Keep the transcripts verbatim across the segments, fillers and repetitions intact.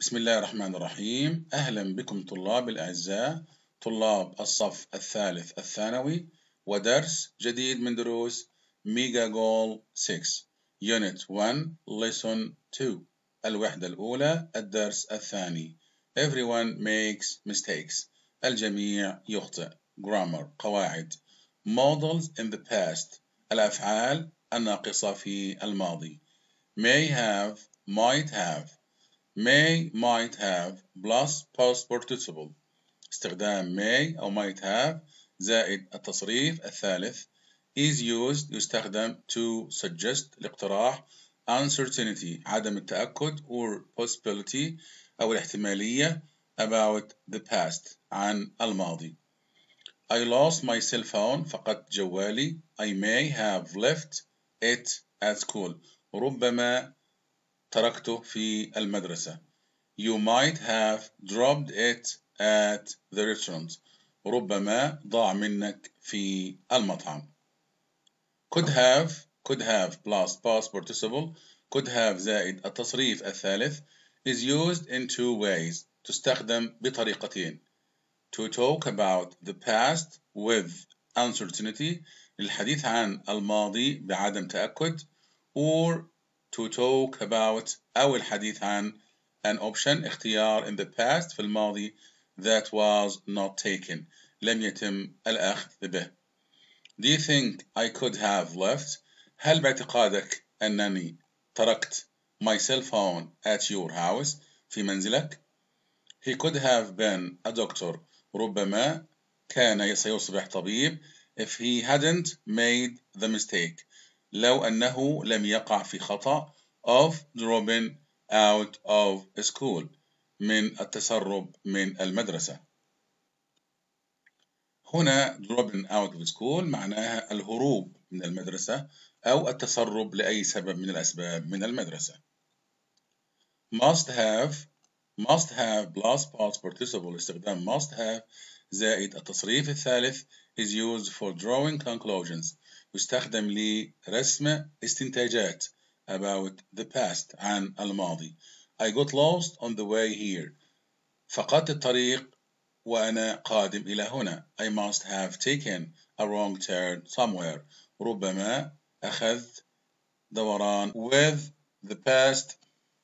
بسم الله الرحمن الرحيم. أهلا بكم طلاب الأعزاء، طلاب الصف الثالث الثانوي، ودرس جديد من دروس ميجا جول ستة Unit واحد Lesson اثنين الوحدة الأولى الدرس الثاني. Everyone makes mistakes. الجميع يخطئ. Grammar قواعد. Models in the past الأفعال الناقصة في الماضي. May have, might have. may, might have plus past participle. استخدام may أو might have زائد التصريف الثالث is used يستخدم to suggest الاقتراح uncertainty عدم التأكد or possibility أو الاحتمالية about the past عن الماضي. I lost my cell phone فقدت جوالي. I may have left it at school ربما تركته في المدرسة. You might have dropped it at the restaurant. ربما ضاع منك في المطعم. Could have could have plus past participle could have زائد التصريف الثالث is used in two ways. تستخدم بطريقتين. To talk about the past with uncertainty للحديث عن الماضي بعدم تأكد or to talk about أو الحديث عن an option اختيار in the past في الماضي that was not taken لم يتم الأخذ به. Do you think I could have left؟ هل باعتقادك أنني تركت my cell phone at your house في منزلك؟ He could have been a doctor ربما كان سيصبح طبيب if he hadn't made the mistake لو أنه لم يقع في خطأ of dropping out of school من التسرب من المدرسة. هنا dropping out of school معناها الهروب من المدرسة أو التسرب لأي سبب من الأسباب من المدرسة. must have must have plus past participle استخدام must have زائد التصريف الثالث is used for drawing conclusions يستخدم لرسم استنتاجات about the past عن الماضي. I got lost on the way here. فقدت الطريق وأنا قادم إلى هنا. I must have taken a wrong turn somewhere. ربما أخذت دوران with the past.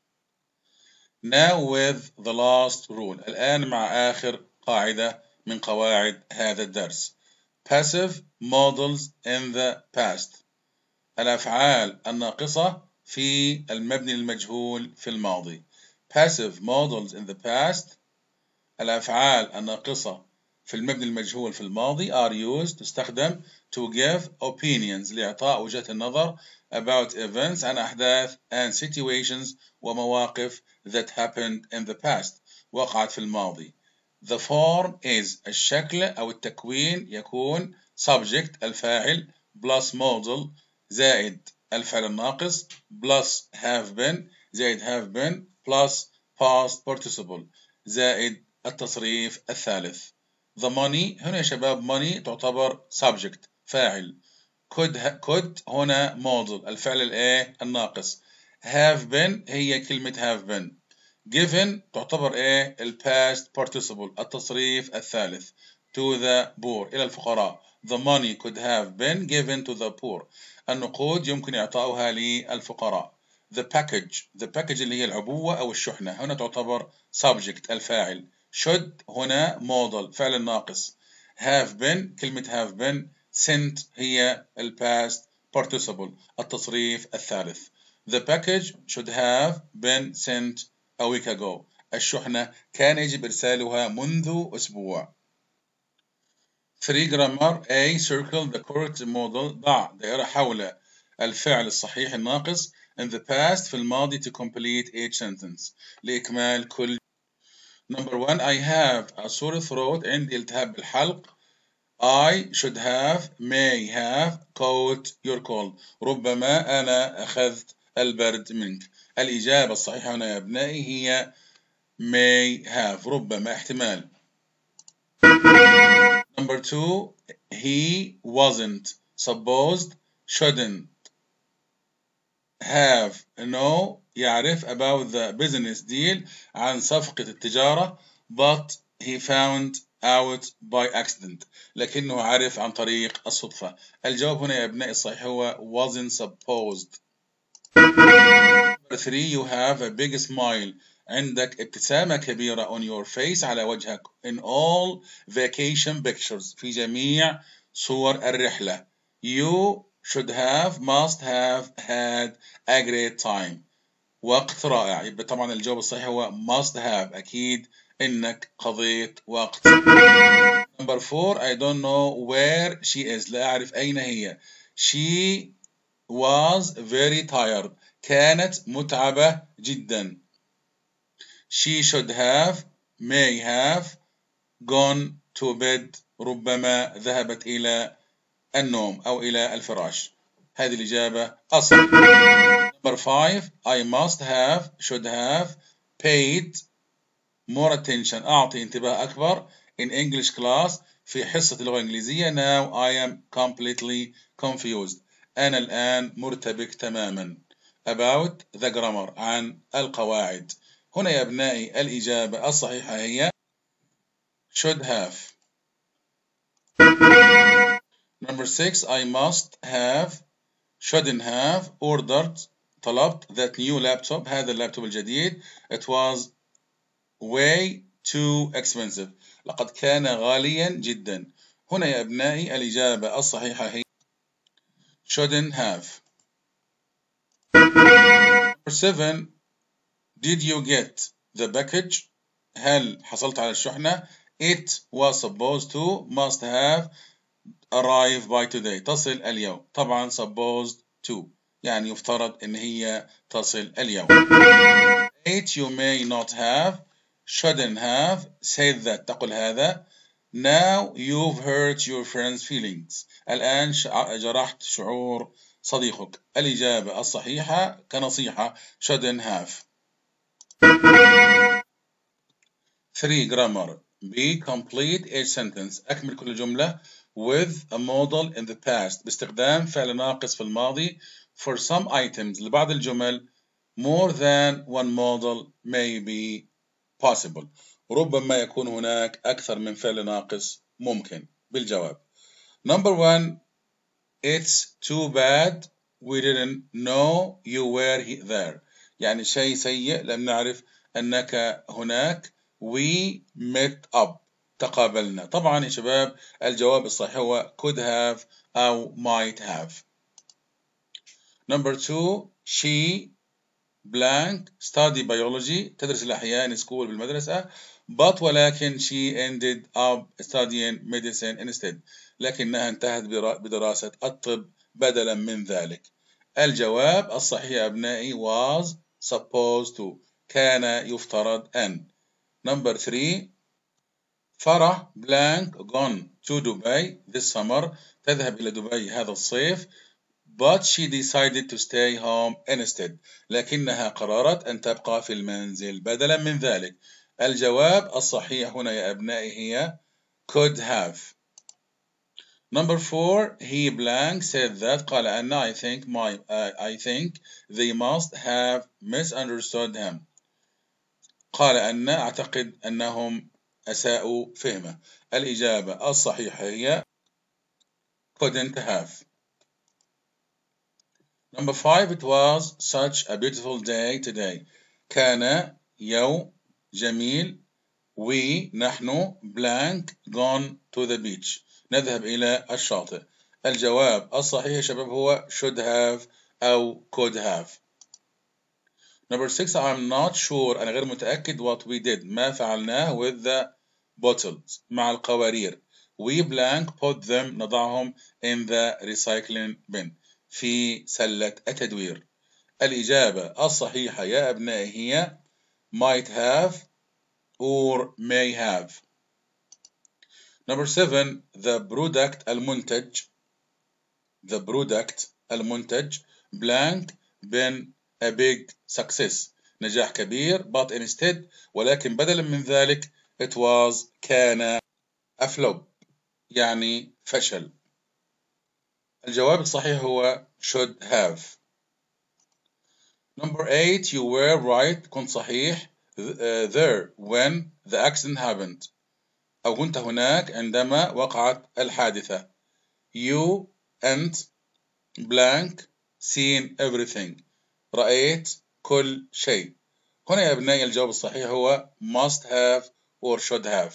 Now with the last rule. الآن مع آخر قاعدة من قواعد هذا الدرس. Passive models in the past. الأفعال الناقصة في المبني المجهول في الماضي. Passive models in the past. الأفعال الناقصة في المبني المجهول في الماضي are used تستخدم to give opinions لإعطاء وجهة النظر about events عن أحداث and situations ومواقف that happened in the past وقعت في الماضي. The form is الشكل أو التكوين يكون subject الفاعل plus model زائد الفعل الناقص plus have been زائد have been plus past participle زائد التصريف الثالث. The money هنا يا شباب money تعتبر subject فاعل. could could هنا model الفعل الايه الناقص. have been هي كلمة have been. given تعتبر ايه ال past participle التصريف الثالث. to the poor إلى الفقراء. The money could have been given to the poor. النقود يمكن إعطاؤها للفقراء. The package the package اللي هي العبوة أو الشحنة هنا تعتبر subject الفاعل. should هنا model فعل الناقص. have been كلمة have been sent هي ال past participle التصريف الثالث. The package should have been sent a week ago. الشحنة كان يجب إرسالها منذ أسبوع. three grammar. A. Circle the correct model. ضع دائرة حول الفعل الصحيح الناقص in the past في الماضي to complete each sentence لإكمال كل. Number one. I have a sore throat. عندي التهاب بالحلق. I should have may have caught your cold. ربما أنا أخذت البرد منك. الإجابة الصحيحة هنا يا أبنائي هي may have ربما احتمال. Number two. He wasn't supposed shouldn't have know يعرف about the business deal عن صفقة التجارة but he found out by accident لكنه عرف عن طريق الصدفة. الجواب هنا يا أبنائي الصحيح هو wasn't supposed. Number three, you have a big smile. عندك ابتسامة كبيرة on your face على وجهك in all vacation pictures في جميع صور الرحلة. You should have must have had a great time. وقت رائع. يبقى طبعا الجواب الصحيح هو must have. أكيد إنك قضيت وقت. Number four, I don't know where she is. لا أعرف أين هي. She was very tired. كانت متعبة جدا. She should have may have gone to bed. ربما ذهبت إلى النوم أو إلى الفراش. هذه الإجابة الصحيحة. Number five, I must have should have paid more attention. أعطي انتباه أكبر in English class في حصة اللغة الإنجليزية. Now I am completely confused. أنا الآن مرتبك تماما. About the grammar عن القواعد. هنا يا أبنائي الإجابة الصحيحة هي should have. Number six, I must have shouldn't have ordered طلبت that new laptop. هذا اللابتوب الجديد. It was way too expensive. لقد كان غاليا جدا. هنا يا أبنائي الإجابة الصحيحة هي shouldn't have. Number seven, did you get the package? هل حصلت على الشحنة؟ It was supposed to must have arrive by today. تصل اليوم. طبعا supposed to يعني يفترض إن هي تصل اليوم. Eight, you may not have shouldn't have said that. تقول هذا. Now you've hurt your friend's feelings. الآن جرحت شعور صديقك. الإجابة الصحيحة كنصيحة shouldn't have. Three, grammar. Be complete each sentence. أكمل كل جملة with a modal in the past باستخدام فعل ناقص في الماضي. For some items لبعض الجمل more than one modal may be possible. ربما يكون هناك أكثر من فعل ناقص ممكن. بالجواب. Number one, it's too bad we didn't know you were there. يعني شيء سيء لم نعرف أنك هناك. We met up. تقابلنا. طبعا يا شباب الجواب الصحيح هو could have أو might have. Number two, she blank study biology. تدرس الأحياء in school بالمدرسة. But ولكن she ended up studying medicine instead. لكنها انتهت بدراسة الطب بدلا من ذلك. الجواب الصحيح يا أبنائي was supposed to. كان يفترض أن. Number three, فرح blank gone to Dubai this summer. تذهب إلى دبي هذا الصيف. But she decided to stay home instead. لكنها قررت أن تبقى في المنزل بدلا من ذلك. الجواب الصحيح هنا يا أبنائي هي could have. Number four, he blank said that. قال أن I think my uh, I think they must have misunderstood him. قال أن أعتقد أنهم أساءوا فهمه. الإجابة الصحيحة هي couldn't have. Number five, it was such a beautiful day today. كان يوم جميل. We نحن blank gone to the beach. نذهب إلى الشاطئ. الجواب الصحيح يا شباب هو should have أو could have. Number six, I'm not sure. أنا غير متأكد what we did. ما فعلناه with the bottles. مع القوارير. We blank put them نضعهم in the recycling bin. في سلة التدوير. الإجابة الصحيحة يا أبنائي هي might have or may have. Number seven, the product المنتج the product المنتج blank been a big success. نجاح كبير. But instead ولكن بدلا من ذلك it was كان a flop يعني فشل. الجواب الصحيح هو should have. Number eight, you were right. كنت صحيح. Uh, there when the accident happened. أو كنت هناك عندما وقعت الحادثة. You and blank seen everything. رأيت كل شيء. هنا يا أبنائي الجواب الصحيح هو must have or should have.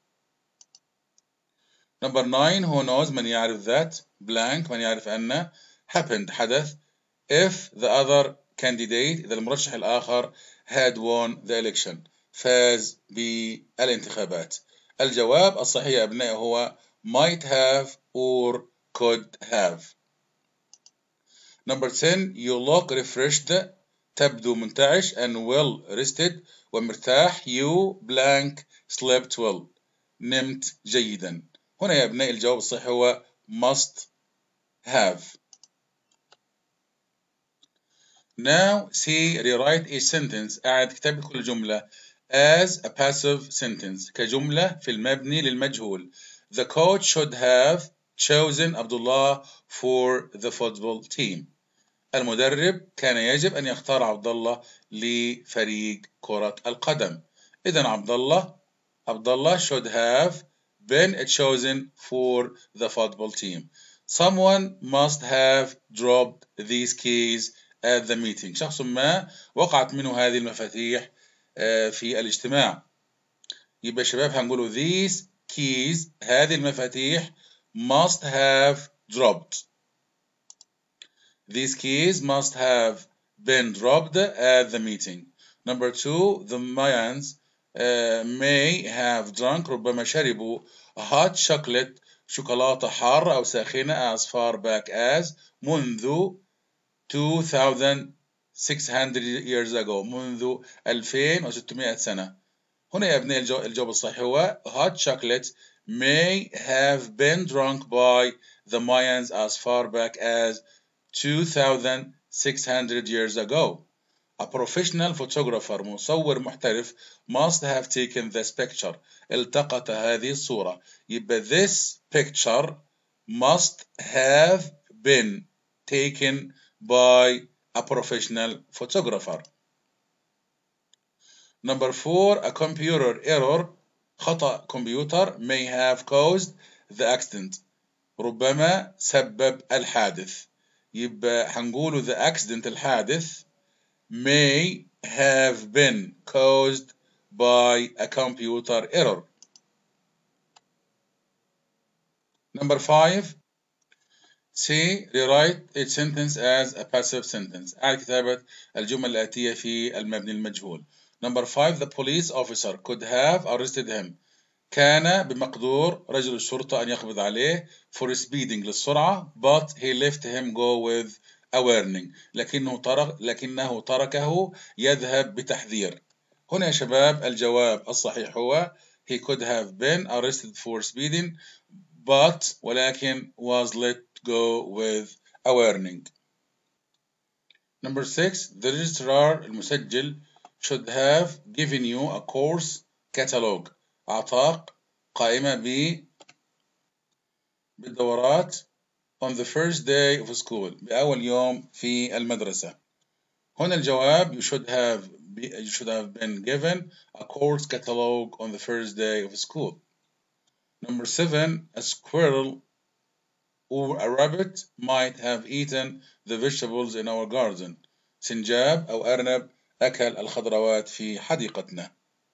Number nine, who knows من يعرف that blank من يعرف أن happened حدث if the other candidate إذا المرشح الآخر had won the election فاز بالانتخابات. الجواب الصحيح يا أبنائي هو might have or could have. Number ten, you look refreshed تبدو منتعش and well rested ومرتاح. You blank slept well نمت جيدا. هنا يا أبنائي الجواب الصحيح هو must have. Now see rewrite a sentence. أعد كتابة كل جملة as a passive sentence كجملة في المبني للمجهول. The coach should have chosen Abdullah for the football team. المدرب كان يجب أن يختار عبد الله لفريق كرة القدم. إذن عبد الله عبد الله should have been chosen for the football team. Someone must have dropped these keys at the meeting. شخص ما وقعت منه هذه المفاتيح في الاجتماع. يبقى شباب هنقوله these keys هذه المفاتيح must have dropped. These keys must have been dropped at the meeting. Number two, the Mayans uh, may have drunk ربما شربوا hot chocolate شوكولاتة حارة أو ساخنة as far back as منذ two thousand six hundred years ago منذ ألفين وستمائة سنة. هنا يا أبنائي الجواب الصحيح هو hot chocolate may have been drunk by the Mayans as far back as two thousand six hundred years ago. A professional photographer مصور محترف must have taken this picture. التقط هذه الصورة. يبقى this picture must have been taken by a professional photographer. Number four, a computer error خطأ كمبيوتر may have caused the accident. ربما سبب الحادث. يبقى هنقوله the accident الحادث may have been caused by a computer error. Number five, C. Rewrite each sentence as a passive sentence. أعد كتابة الجمل الآتية في المبني المجهول. Number five, the police officer could have arrested him. كان بمقدور رجل الشرطة أن يقبض عليه for speeding للسرعة but he left him go with a warning. لكنه ترك لكنه تركه يذهب بتحذير. هنا يا شباب الجواب الصحيح هو he could have been arrested for speeding but ولكن was let go with a warning. Number six, the registrar المسجل should have given you a course catalog. أعطاك قائمة ب بالدورات on the first day of school بأول يوم في المدرسة. هنا الجواب you should have be, you should have been given a course catalog on the first day of school. Number seven, a squirrel or a rabbit might have eaten the vegetables in our garden. سنجاب أو أرنب أكل الخضروات في حديقتنا.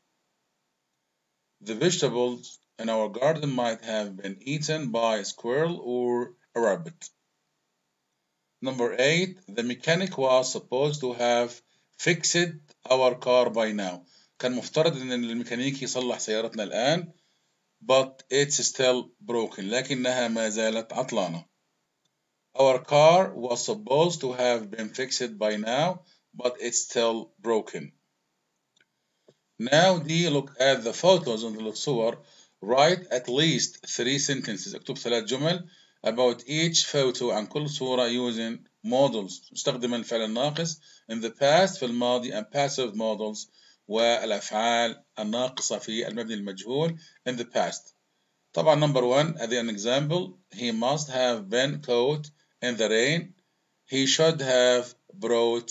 The vegetables in our garden might have been eaten by a squirrel or a rabbit. Number eight, the mechanic was supposed to have fixed our car by now. كان مفترض أن الميكانيكي يصلح سيارتنا الآن but it's still broken. لكنها ما زالت عطلانة. Our car was supposed to have been fixed by now but it's still broken. Now D, look at the photos on the الصور. Write at least three sentences. اكتب ثلاث جمل about each photo عن كل صورة using modals مستخدما الفعل الناقص in the past في الماضي and passive modals والأفعال الناقصة في المبني المجهول in the past. طبعا number one as an example he must have been caught in the rain. He should have brought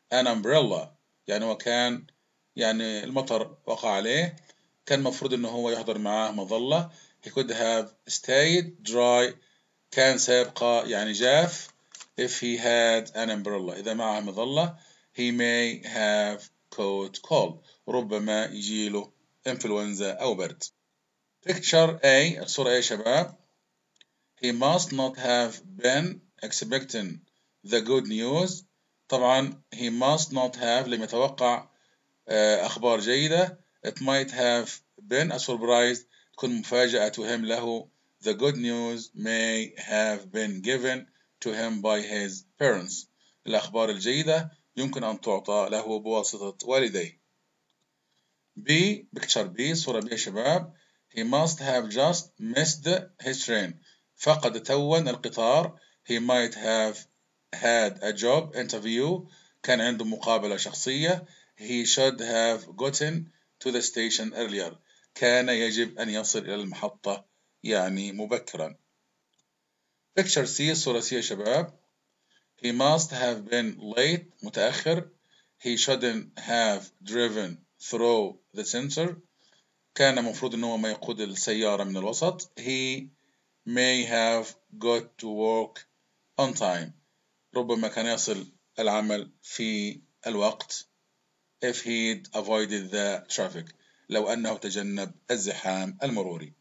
an umbrella. يعني هو كان يعني المطر وقع عليه، كان مفروض إنه هو يحضر معاه مظلة. he could have stayed dry. كان سيبقى يعني جاف if he had an umbrella. إذا معه مظلة. he may have caught cold. ربما يجيله إنفلونزا أو برد. picture A. الصورة A يا شباب. he must not have been expecting the good news. طبعا he must not have لم يتوقع أخبار جيدة. it might have been a surprise. تكون مفاجأة تهم له. the good news may have been given to him by his parents. الأخبار الجيدة يمكن أن تعطى له بواسطة والديه. B. picture B. صورة B يا شباب. he must have just missed his train. فقد توا القطار. he might have had a job interview. كان عنده مقابلة شخصية. he should have gotten to the station earlier. كان يجب أن يصل إلى المحطة يعني مبكرا. picture C. صورة C يا شباب. he must have been late. متأخر. he shouldn't have driven through the center. كان مفروض إنه ما يقود السيارة من الوسط. he may have got to work on time. ربما كان يصل العمل في الوقت. if he'd avoided the traffic. لو أنه تجنب الزحام المروري.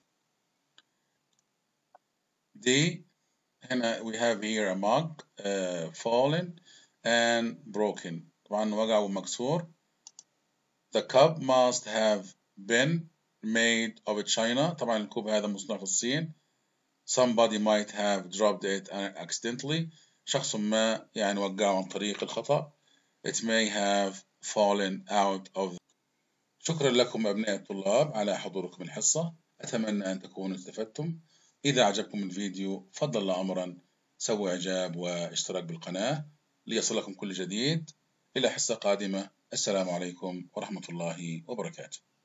D. هنا we have here a mug uh, fallen and broken. طبعا وقع ومكسور. the cup must have been made of China. طبعا الكوب هذا مصنوع في الصين. somebody might have dropped it accidentally. شخص ما يعني وقعه عن طريق الخطأ. it may have fallen out of. شكرا لكم أبناء الطلاب على حضوركم الحصة. أتمنى أن تكونوا استفدتم. إذا عجبكم الفيديو فضل أمرا سووا إعجاب واشتراك بالقناة ليصلكم كل جديد. إلى حصة قادمة. السلام عليكم ورحمة الله وبركاته.